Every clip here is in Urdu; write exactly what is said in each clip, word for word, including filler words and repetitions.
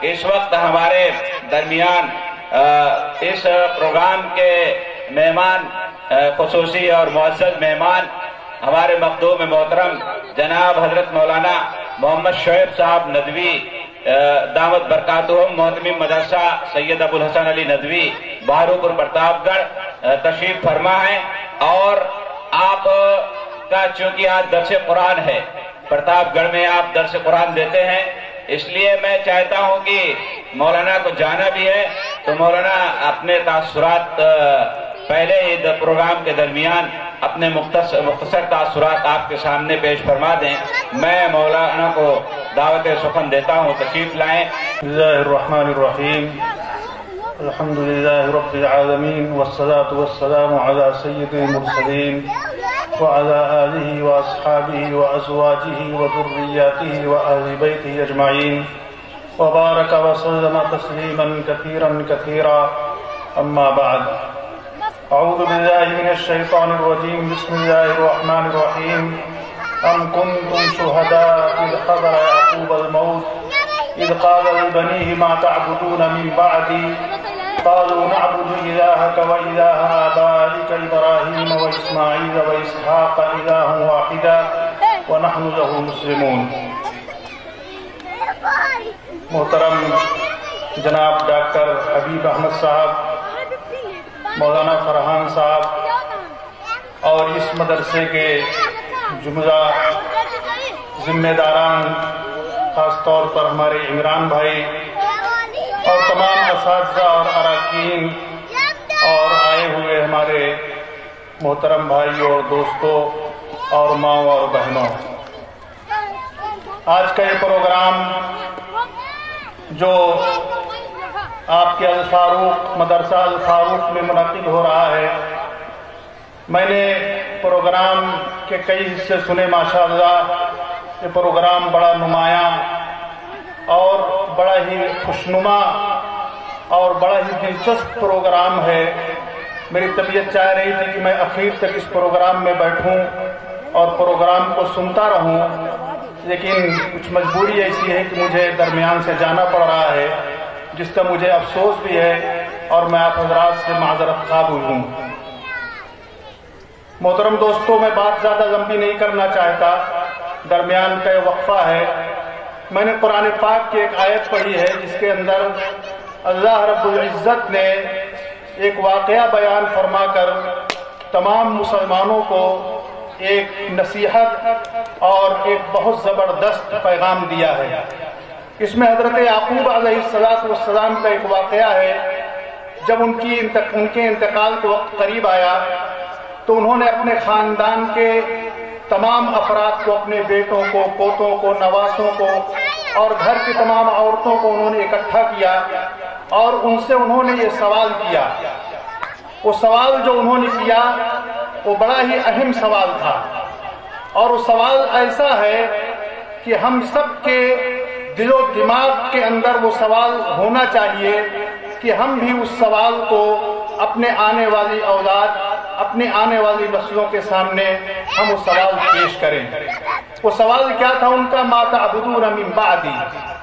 اس وقت ہمارے درمیان اس پروگرام کے مہمان خصوصی اور معزز مہمان ہمارے مخدوم محترم جناب حضرت مولانا محمد شعیب صاحب ندوی دعوت برکاتہم محتمم مدرسہ سید ابو الحسن علی ندوی بہاروپور پرتاپ گڑھ تشریف فرما ہے، اور آپ کا چونکہ آج درس قرآن ہے، پرتاپ گڑھ میں آپ درس قرآن دیتے ہیں، اس لیے میں چاہتا ہوں کہ مولانا کو جانا بھی ہے تو مولانا اپنے تاثرات پہلے ہی پروگرام کے درمیان اپنے مختصر مختصر تاثرات آپ کے سامنے پیش فرما دیں۔ میں مولانا کو دعوت سخن دیتا ہوں، تشریف لائیں۔ بسم اللہ الرحمن الرحیم، الحمد للہ رب العالمین والصلاة والسلام علی سید المرسلین وعلى آلہ واصحابہ وازواجہ وذریاتہ وآل بیتہ اجمعین وبارک وسلم تسلیما کثیرا کثیرا، اما بعد۔ اعوذ باللہ من الشیطان الرجیم، بسم اللہ الرحمن الرحیم۔ ام کنتم شہداء اذ حضر یعقوب الموت اذ قال لبنیہ ما تعبدون من بعدی قالوا نعبد إلهك وإله آبائك إبراهيم وإسماعيل وإسحاق إلها واحدا ونحن له مسلمون۔ محترم جناب ڈاکٹر حبیب احمد صاحب، مولانا فرحان صاحب اور اس مدرسے کے جملہ ذمہ داران، خاص طور پر ہمارے عمران بھائی اور تمام اساتذہ اور اراکین اور آئے ہوئے ہمارے محترم بھائیوں اور دوستوں اور ماؤں اور بہنوں، آج کا یہ پروگرام جو آپ کے الفاروق مدرسہ الفاروق میں منعقد ہو رہا ہے، میں نے پروگرام کے کئی حصے سنے، ماشاءاللہ یہ پروگرام بڑا نمایاں اور بڑا ہی خوشنما اور بڑا ہی دلچسپ پروگرام ہے۔ میری طبیعت چاہ رہی تھی کہ میں اخیر تک اس پروگرام میں بیٹھوں اور پروگرام کو سنتا رہوں، لیکن کچھ مجبوری ایسی ہے کہ مجھے درمیان سے جانا پڑ رہا ہے، جس کا مجھے افسوس بھی ہے اور میں آپ حضرات سے معذرت خواہ ہوں۔ محترم دوستوں، میں بات زیادہ لمبی نہیں کرنا چاہتا، درمیان کا وقفہ ہے۔ میں نے قرآن پاک کی ایک آیت پڑھی ہے جس کے اندر اللہ رب العزت نے ایک واقعہ بیان فرما کر تمام مسلمانوں کو ایک نصیحت اور ایک بہت زبردست پیغام دیا ہے۔ اس میں حضرت یعقوب علیہ السلام کا ایک واقعہ ہے۔ جب ان کی ان کے انتقال کا وقت قریب آیا تو انہوں نے اپنے خاندان کے تمام افراد کو، اپنے بیٹوں کو، پوتوں کو، نواسوں کو اور گھر کی تمام عورتوں کو انہوں نے اکٹھا کیا اور ان سے انہوں نے یہ سوال کیا۔ وہ سوال جو انہوں نے کیا وہ بڑا ہی اہم سوال تھا، اور وہ سوال ایسا ہے کہ ہم سب کے دل و دماغ کے اندر وہ سوال ہونا چاہیے کہ ہم بھی اس سوال کو اپنے آنے والی اولاد، اپنے آنے والی نسلوں کے سامنے ہم وہ سوال پیش کریں۔ وہ سوال کیا تھا ان کا؟ ما تعبدون من بعدی۔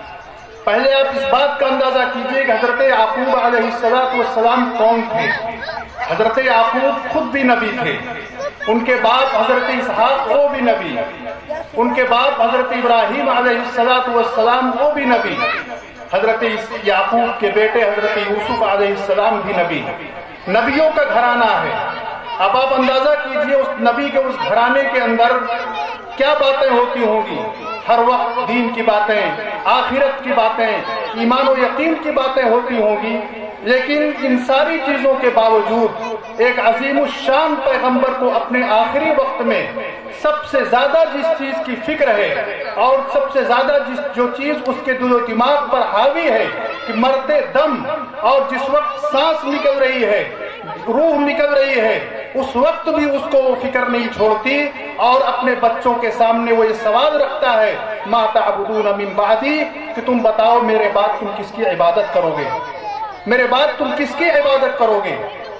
پہلے آپ اس بات کا اندازہ کیجئے کہ حضرت یعقوب علیہ السلام کون تھے۔ حضرت یعقوب خود بھی نبی تھے، ان کے باپ حضرت اسحاق وہ بھی نبی، ان کے باپ حضرت ابراہیم علیہ السلام وہ بھی نبی، حضرت یعقوب کے بیٹے حضرت یوسف علیہ السلام بھی نبی، نبیوں کا گھرانہ ہے۔ اب آپ اندازہ کیجئے اس نبی کے اس گھرانے کے اندر کیا باتیں ہوتی ہوں گی۔ ہر وقت دین کی باتیں، آخرت کی باتیں، ایمان و یقین کی باتیں ہوتی ہوں گی، لیکن ان ساری چیزوں کے باوجود ایک عظیم الشان پیغمبر کو اپنے آخری وقت میں سب سے زیادہ جس چیز کی فکر ہے اور سب سے زیادہ جس جو چیز اس کے دل و دماغ پر حاوی ہے کہ مرتے دم اور جس وقت سانس نکل رہی ہے، روح نکل رہی ہے، اس وقت بھی اس کو وہ فکر نہیں چھوڑتی اور اپنے بچوں کے سامنے وہ یہ سوال رکھتا ہے ما تعبدون من بعدی، کہ تم بتاؤ میرے بعد تم کس کی عبادت کرو گے، میرے بعد تم کس کی عبادت کرو گے۔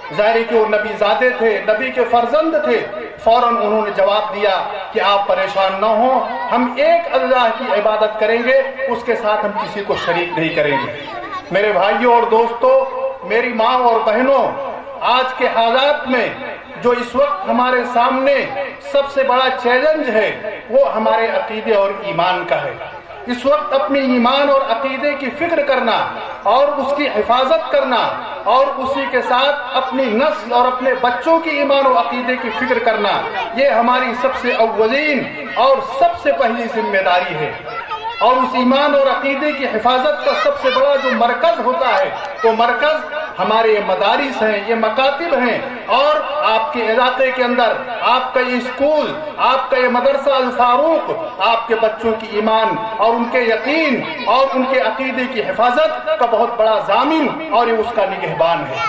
ظاہر کہ وہ نبی زادے تھے، نبی کے فرزند تھے، فوراً انہوں نے جواب دیا کہ آپ پریشان نہ ہوں، ہم ایک اللہ کی عبادت کریں گے، اس کے ساتھ ہم کسی کو شریک نہیں کریں گے۔ میرے بھائیوں اور دوستوں، میری ماں اور بہنوں، آج کے حالات میں جو اس وقت ہمارے سامنے سب سے بڑا چیلنج ہے وہ ہمارے عقیدے اور ایمان کا ہے۔ اس وقت اپنے ایمان اور عقیدے کی فکر کرنا اور اس کی حفاظت کرنا اور اسی کے ساتھ اپنی نسل اور اپنے بچوں کی ایمان و عقیدے کی فکر کرنا، یہ ہماری سب سے اولین اور سب سے پہلی ذمہ داری ہے۔ اور اس ایمان اور عقیدے کی حفاظت کا سب سے بڑا جو مرکز ہوتا ہے وہ مرکز ہمارے یہ مدارس ہیں، یہ مکاتب ہیں، اور آپ کے علاقے کے اندر آپ کا یہ اسکول، آپ کا یہ مدرسہ الفاروق آپ کے بچوں کی ایمان اور ان کے یقین اور ان کے عقیدے کی حفاظت کا بہت بڑا ضامن اور یہ اس کا نگہبان ہے۔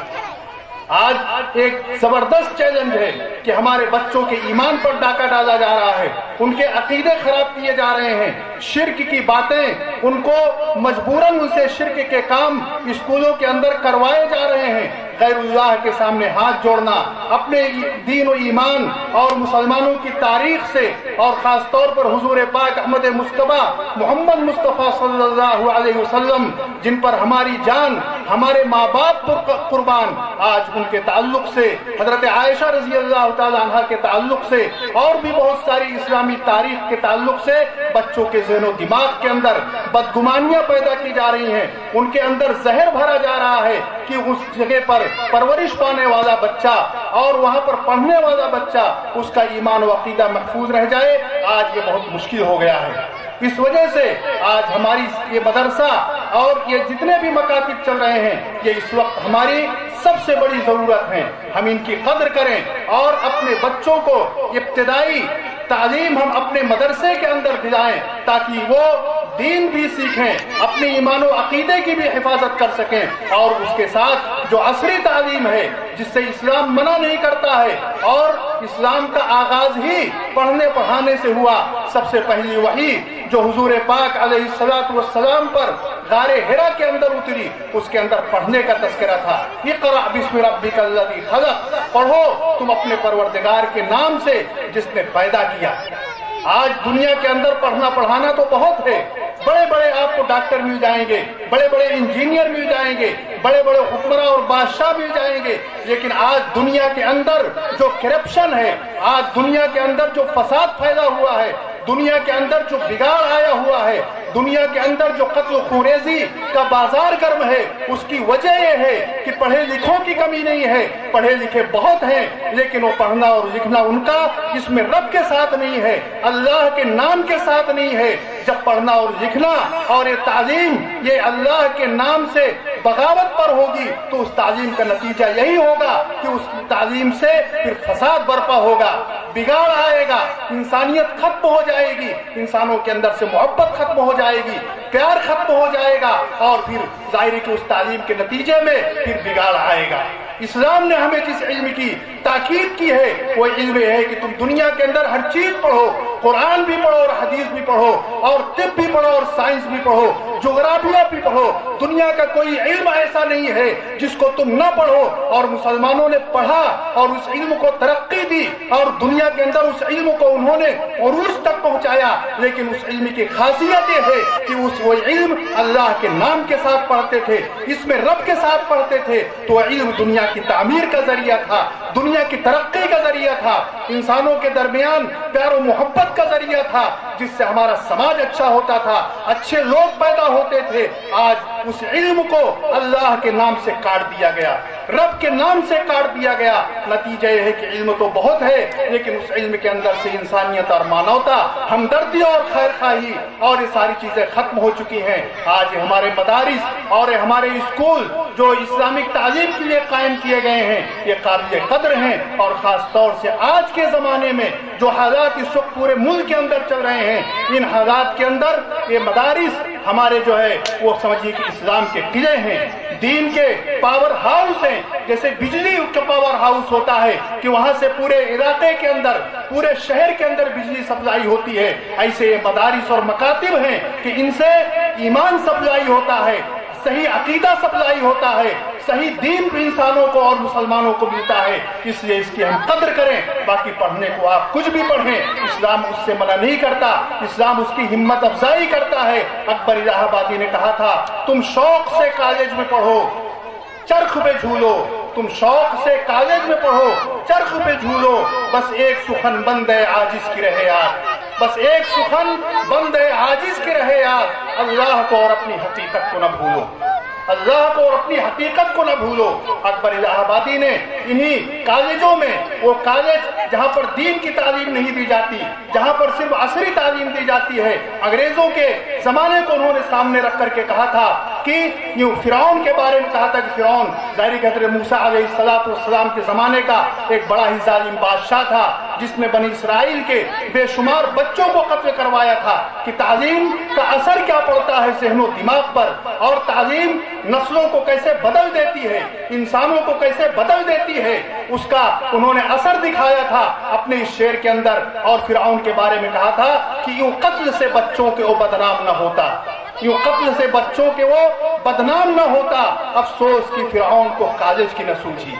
آج ایک زبردست چیلنج ہے کہ ہمارے بچوں کے ایمان پر ڈاکہ ڈالا جا رہا ہے، ان کے عقیدے خراب کیے جا رہے ہیں، شرک کی باتیں ان کو مجبوراً ان سے شرک کے کام اسکولوں کے اندر کروائے جا رہے ہیں۔ غیر اللہ کے سامنے ہاتھ جوڑنا، اپنے دین و ایمان اور مسلمانوں کی تاریخ سے اور خاص طور پر حضور پاک احمد مصطفیٰ محمد مصطفیٰ صلی اللہ علیہ وسلم جن پر ہماری جان، ہمارے ماں باپ پر قربان، آج ان کے تعلق سے، حضرت عائشہ رضی اللہ تعالی عنہ کے تعلق سے اور بھی بہت ساری اسلامی تاریخ کے تعلق سے بچوں کے ذہن و دماغ کے اندر بدگمانیاں پیدا کی جا رہی ہیں، ان کے اندر زہر بھرا جا رہا ہے کہ اس جگہ پر پرورش پانے والا بچہ اور وہاں پر پڑھنے والا بچہ اس کا ایمان و عقیدہ محفوظ رہ جائے۔ آج یہ بہت مشکل ہو گیا ہے۔ اس وجہ سے آج ہماری یہ مدرسہ اور یہ جتنے بھی مکاتب چل رہے ہیں یہ اس وقت ہماری سب سے بڑی ضرورت ہے۔ ہم ان کی قدر کریں اور اپنے بچوں کو ابتدائی تعلیم ہم اپنے مدرسے کے اندر دلائیں تاکہ وہ دین بھی سیکھیں، اپنے ایمان و عقیدے کی بھی حفاظت کر سکیں، اور اس کے ساتھ جو عصری تعلیم ہے جس سے اسلام منع نہیں کرتا ہے اور اسلام کا آغاز ہی پڑھنے پڑھانے سے ہوا، سب سے پہلی وحی جو حضور پاک علیہ الصلوۃ والسلام پر غار حرا کے اندر اتری اس کے اندر پڑھنے کا تذکرہ تھا۔ اقرأ بسم ربک الذی خلق، پڑھو تم اپنے پروردگار کے نام سے جس نے پیدا کیا۔ آج دنیا کے اندر پڑھنا پڑھانا تو بہت ہے، بڑے بڑے آپ کو ڈاکٹر مل جائیں گے، بڑے بڑے انجینئر مل جائیں گے، بڑے بڑے حکمراں اور بادشاہ مل جائیں گے، لیکن آج دنیا کے اندر جو کرپشن ہے، آج دنیا کے اندر جو فساد پھیلا ہوا ہے، دنیا کے اندر جو بگاڑ آیا ہوا ہے، دنیا کے اندر جو قتل و خونریزی کا بازار گرم ہے، اس کی وجہ یہ ہے کہ پڑھے لکھوں کی کمی نہیں ہے، پڑھے لکھے بہت ہیں لیکن وہ پڑھنا اور لکھنا ان کا اس میں رب کے ساتھ نہیں ہے، اللہ کے نام کے ساتھ نہیں ہے۔ جب پڑھنا اور لکھنا اور یہ تعلیم یہ اللہ کے نام سے بغاوت پر ہوگی تو اس تعلیم کا نتیجہ یہی ہوگا کہ اس تعلیم سے پھر فساد برپا ہوگا، بگاڑ آئے گا، انسانیت ختم ہو جائے گی، انسانوں کے اندر سے محبت ختم ہو جائے گی، پیار ختم ہو جائے گا، اور پھر ظاہر ہے کہ اس تعلیم کے نتیجے میں پھر بگاڑ آئے گا۔ اسلام نے ہمیں جس علم کی تاکید کی ہے وہ علم یہ ہے کہ تم دنیا کے اندر ہر چیز پڑھو، قرآن بھی پڑھو اور حدیث بھی پڑھو اور طب بھی پڑھو اور سائنس بھی پڑھو، جغرافیہ بھی پڑھو۔ دنیا کا کوئی علم ایسا نہیں ہے جس کو تم نہ پڑھو، اور مسلمانوں نے پڑھا اور اس علم کو ترقی دی اور دنیا کے اندر اس علم کو انہوں نے عروج تک پہنچایا، لیکن اس علم کی خاصیت یہ ہے کہ اس وہ علم اللہ کے نام کے ساتھ پڑھتے تھے، اس میں رب کے ساتھ پڑھتے تھے، تو علم دنیا کی تعمیر کا ذریعہ تھا، دنیا کی ترقی کا ذریعہ تھا، انسانوں کے درمیان پیار و محبت کا ذریعہ تھا، جس سے ہمارا سماج اچھا ہوتا تھا، اچھے لوگ پیدا ہوتے تھے۔ آج اس علم کو اللہ کے نام سے کاٹ دیا گیا، رب کے نام سے کاٹ دیا گیا۔ نتیجہ یہ ہے کہ علم تو بہت ہے لیکن اس علم کے اندر سے انسانیت اور مانوتا، ہمدردی اور خیر خواہی اور یہ ساری چیزیں ختم ہو چکی ہیں۔ آج ہمارے مدارس اور ہمارے اسکول جو اسلامک تعلیم کے لیے قائم کیے گئے ہیں یہ قابل قدر ہیں، اور خاص طور سے آج کے زمانے میں جو حالات اس وقت پورے ملک کے اندر چل رہے ہیں، ان حالات کے اندر یہ مدارس ہمارے جو ہے وہ سمجھیے کہ اسلام کے قلعے ہیں، دین کے پاور ہاؤس ہیں۔ جیسے بجلی کا پاور ہاؤس ہوتا ہے کہ وہاں سے پورے علاقے کے اندر، پورے شہر کے اندر بجلی سپلائی ہوتی ہے، ایسے یہ مدارس اور مکاتب ہیں کہ ان سے ایمان سپلائی ہوتا ہے، صحیح عقیدہ سپلائی ہوتا ہے، صحیح دین انسانوں کو اور مسلمانوں کو ملتا ہے، اس لیے اس کی ہم قدر کریں۔ باقی پڑھنے کو آپ کچھ بھی پڑھیں، اسلام اس سے منع نہیں کرتا، اسلام اس کی ہمت افزائی کرتا ہے۔ اکبر الہ آبادی نے کہا تھا تم شوق سے کالج میں پڑھو، چرخ پہ جھولو، تم شوق سے کالج میں پڑھو، چرخ پہ جھولو، بس ایک سخن بند ہے عاجز کی رہے یاد، بس ایک سخن بند ہے عاجز کی رہے یاد، اللہ کو اور اپنی حقیقت کو نہ بھولو، اللہ کو اور اپنی حقیقت کو نہ بھولو۔ اکبر الہ آبادی نے انہی کالجوں میں، وہ کالج جہاں پر دین کی تعلیم نہیں دی جاتی، جہاں پر صرف عصری تعلیم دی جاتی ہے، انگریزوں کے زمانے کو انہوں نے سامنے رکھ کر کے کہا تھا کہ یوں فرعون کے بارے میں کہا تھا کہ فرعون ظاہری حضرت موسیٰ علیہ السلام کے زمانے کا ایک بڑا ہی ظالم بادشاہ تھا، جس نے بنی اسرائیل کے بے شمار بچوں کو قتل کروایا تھا، کہ تعلیم کا اثر کیا پڑتا ہے ذہن و دماغ پر، اور تعلیم نسلوں کو کیسے بدل دیتی ہے، انسانوں کو کیسے بدل دیتی ہے، اس کا انہوں نے اثر دکھایا تھا اپنے اس شعر کے اندر۔ اور فرعون کے بارے میں کہا تھا کہ یوں قتل سے بچوں کے وہ بدنام نہ ہوتا، یوں قتل سے بچوں کے وہ بدنام نہ ہوتا، افسوس کہ فرعون کو کالج کی نہ سوچی،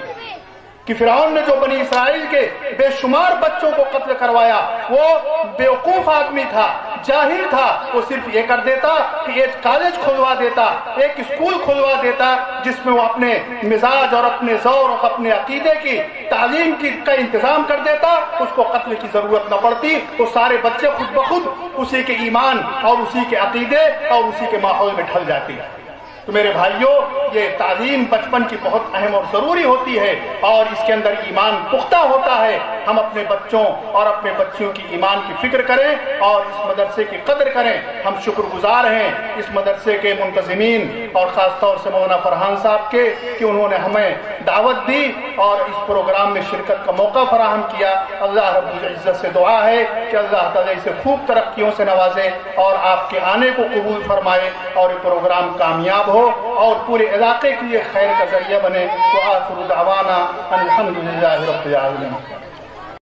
کہ فرعون نے جو بنی اسرائیل کے بے شمار بچوں کو قتل کروایا، وہ بیوقوف آدمی تھا، جاہل تھا، وہ صرف یہ کر دیتا کہ ایک کالج کھلوا دیتا، ایک اسکول کھلوا دیتا، جس میں وہ اپنے مزاج اور اپنے ذوق اور اپنے عقیدے کی تعلیم کی کا انتظام کر دیتا، اس کو قتل کی ضرورت نہ پڑتی، وہ سارے بچے خود بخود اسی کے ایمان اور اسی کے عقیدے اور اسی کے ماحول میں ڈھل جاتی ہے۔ تو میرے بھائیوں، یہ تعلیم بچپن کی بہت اہم اور ضروری ہوتی ہے، اور اس کے اندر ایمان پختہ ہوتا ہے۔ ہم اپنے بچوں اور اپنے بچیوں کی ایمان کی فکر کریں اور اس مدرسے کی قدر کریں۔ ہم شکر گزار ہیں اس مدرسے کے منتظمین اور خاص طور سے مولانا فرحان صاحب کے، کہ انہوں نے ہمیں دعوت دی اور اس پروگرام میں شرکت کا موقع فراہم کیا۔ اللہ رب العزت سے دعا ہے کہ اللہ تعالیٰ اسے خوب ترقیوں سے نوازے اور آپ کے آنے کو قبول فرمائے، اور یہ پروگرام کامیاب ہو اور پورے علاقے کے لیے خیر کا ذریعہ بنے۔ وآخر دعوانا الحمدللہ رب العالمین۔